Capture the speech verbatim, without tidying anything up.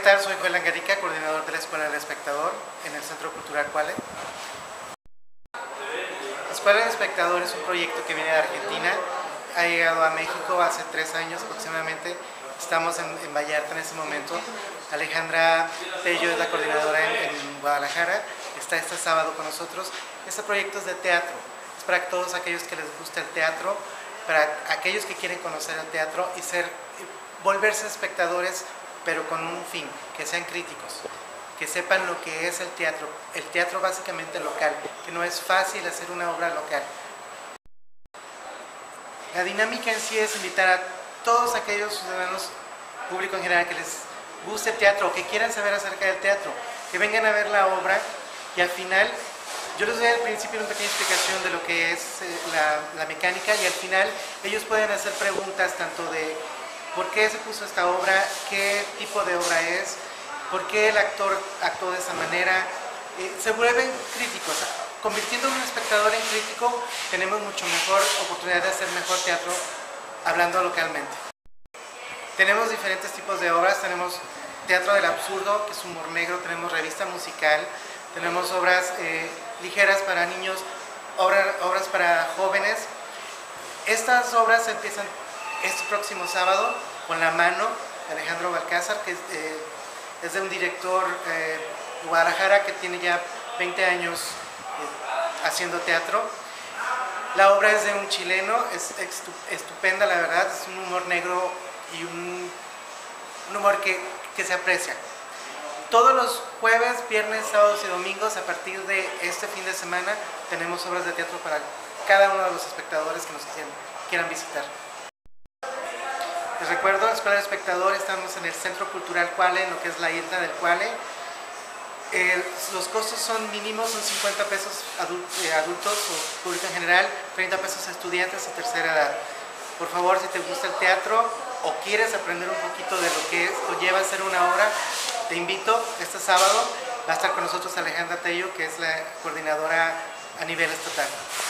tal? Soy Joel Angarica, coordinador de la Escuela del Espectador en el Centro Cultural Cuale. La Escuela del Espectador es un proyecto que viene de Argentina, ha llegado a México hace tres años aproximadamente. Estamos en, en Vallarta en este momento. Alejandra Tello es la coordinadora en, en Guadalajara, está este sábado con nosotros. Este proyecto es de teatro, es para todos aquellos que les gusta el teatro, para aquellos que quieren conocer el teatro y ser, volverse espectadores, pero con un fin, que sean críticos, que sepan lo que es el teatro, el teatro básicamente local, que no es fácil hacer una obra local. La dinámica en sí es invitar a todos aquellos ciudadanos, público en general, que les guste el teatro o que quieran saber acerca del teatro, que vengan a ver la obra y al final, yo les doy al principio una pequeña explicación de lo que es eh, la, la mecánica y al final ellos pueden hacer preguntas tanto de por qué se puso esta obra, qué tipo de obra es, por qué el actor actuó de esa manera. Eh, se vuelven críticos. Convirtiendo a un espectador en crítico, tenemos mucho mejor oportunidad de hacer mejor teatro hablando localmente. Tenemos diferentes tipos de obras, tenemos teatro del absurdo, que es humor negro, tenemos revista musical, tenemos obras eh, ligeras para niños, obra, obras para jóvenes. Estas obras empiezan este próximo sábado con La Mano, de Alejandro Balcázar, que es, eh, es de un director eh, de Guadalajara que tiene ya veinte años eh, haciendo teatro. La obra es de un chileno, es estupenda la verdad, es un humor negro y un, un humor que, que se aprecia. Todos los jueves, viernes, sábados y domingos, a partir de este fin de semana, tenemos obras de teatro para cada uno de los espectadores que nos quieran, quieran visitar. Les recuerdo, la Escuela del Espectador, estamos en el Centro Cultural Cuale, en lo que es la isla del Cuale. Eh, los costos son mínimos, son cincuenta pesos adult, eh, adultos o público en general, treinta pesos estudiantes y tercera edad. Por favor, si te gusta el teatro o quieres aprender un poquito de lo que es, conlleva hacer una obra, te invito este sábado. Va a estar con nosotros Alejandra Tello, que es la coordinadora a nivel estatal.